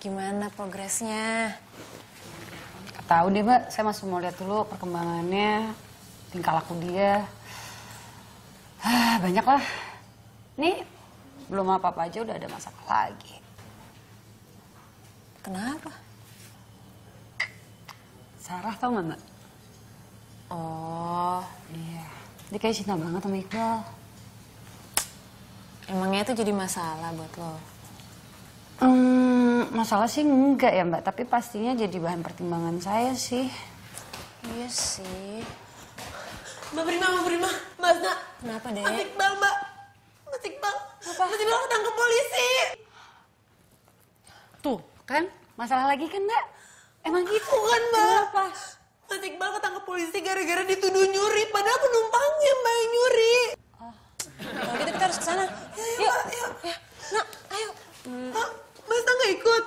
Gimana progresnya? Tahu deh Mbak, saya masih mau lihat dulu perkembangannya, tingkah laku dia. Banyak lah. Nih, belum apa-apa aja udah ada masalah lagi. Kenapa? Sarah tau nggak Mbak? Oh, Iya, dia kayak cinta banget sama Iqbal. emangnya itu jadi masalah buat lo? Masalah sih enggak ya Mbak, tapi pastinya jadi bahan pertimbangan saya sih. Iya sih. Mbak Prima, Mbak Asna. Kenapa, Dek? Mas Iqbal, Mbak. Mas Iqbal. Apa? Mas Iqbal ketangkep polisi. Tuh, kan? Masalah lagi kan Mbak? Emang gitu? Bukan, Mbak. Kenapa? Mas Iqbal ketangkep polisi gara-gara dituduh nyuri. Padahal penumpangnya Mbak yang nyuri. Kalau gitu kita harus ke sana. Yuk. Yuk. Ya, Nak, ayo. Mbak Asna nggak ikut?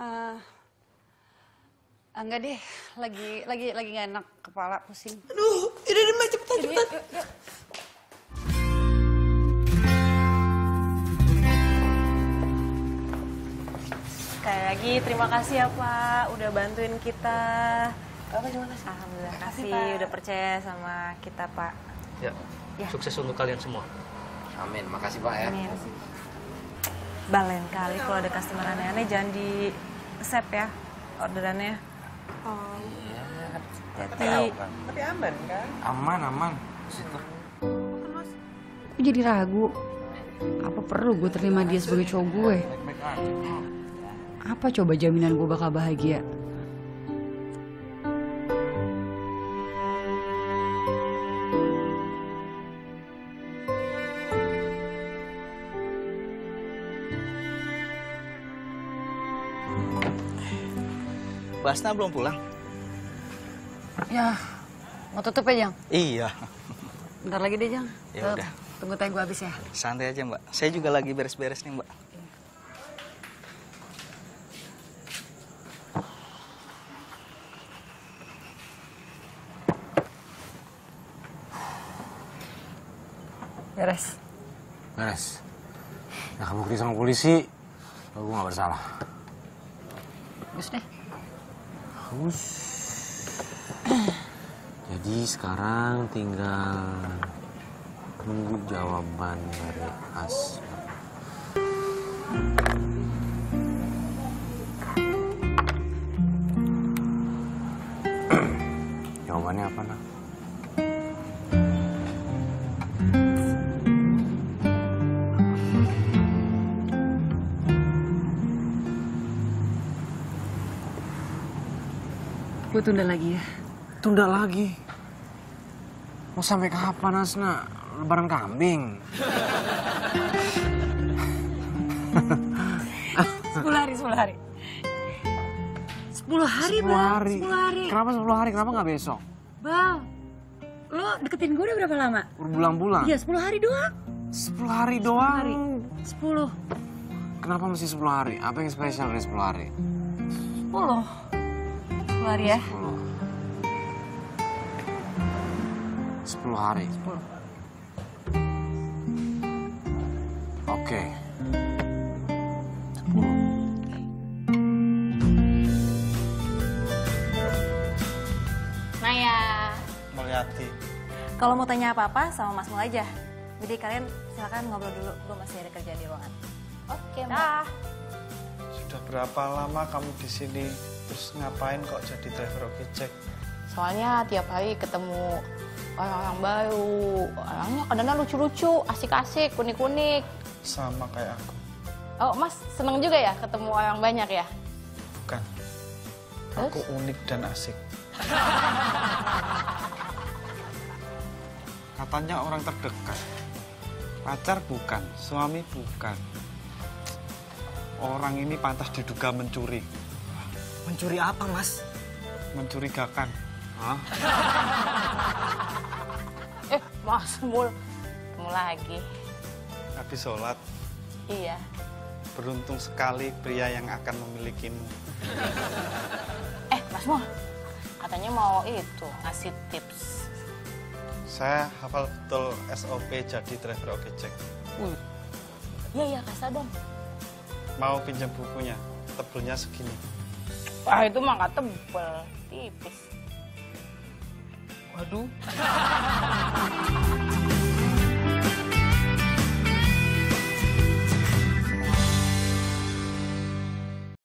Enggak deh, lagi nggak enak, kepala pusing. Aduh, yaudah deh Mbak, cepetan. Yuk. Sekali lagi terima kasih ya Pak, udah bantuin kita. Bapak terima kasih. Alhamdulillah Makasih, kasih, Pak. udah percaya sama kita Pak. Ya, Ya. sukses untuk kalian semua. Amin, makasih Pak ya. Amin. Balen kali kalau ada customer aneh-aneh jangan di save ya orderannya. Oh. Hati-hati. Tapi aman kan? Aman. Situ. Aku jadi ragu, apa perlu gue terima dia sebagai cowok gue? Apa coba jaminan gue bakal bahagia? Basna belum pulang? Ya, mau tutup ya Jang? Iya. Bentar lagi deh Jang. Ya udah. Tunggu teh gue habis ya. Santai aja Mbak. Saya juga lagi beres-beres nih Mbak. Beres. Nah, kamu bukti sama polisi, kalau gue gak bersalah. Bagus deh. Bagus. Jadi sekarang tinggal nunggu jawaban dari Asma. Jawabannya apa, Nak? Gue tunda lagi ya. Tunda lagi? Mau sampai kapan, Asna? Lebaran kambing? 10 hari. 10 hari. 10 hari, 10 Bang. hari. 10 hari. Kenapa 10 hari? Kenapa nggak besok? Bang, lo deketin gue udah berapa lama? Berbulan-bulan? Iya, 10 hari doang. 10 hari doang? Hari. 10. Kenapa mesti 10 hari? Apa yang spesial dari 10 hari? 10. 10 hari ya. 10 hari? 10. Oke. 10. Naya. Mulyati. Kalau mau tanya apa-apa sama Mas Mul aja. Jadi kalian silakan ngobrol dulu, gue masih ada kerja di ruangan. Oke, Mbak. Sudah berapa lama kamu di sini? Terus ngapain kok jadi driver ojek? Soalnya tiap hari ketemu orang-orang baru, orangnya kadang-kadang lucu-lucu, asik-asik, unik-unik. Sama kayak aku. Oh, Mas seneng juga ya ketemu orang banyak ya? Bukan. Terus? Aku unik dan asik. Katanya orang terdekat. Pacar bukan, suami bukan. Orang ini pantas diduga mencuri. Mencuri apa Mas? Mencurigakan. Hah? Mas Mul, ketemu lagi. Habis sholat, Iya. beruntung sekali pria yang akan memilikimu. Mas Mul, katanya mau itu, ngasih tips. Saya hafal betul SOP jadi driver ojek. Iya, kasih dong. Mau pinjam bukunya? tebalnya segini. Wah, itu mah nggak tebel, tipis. Waduh.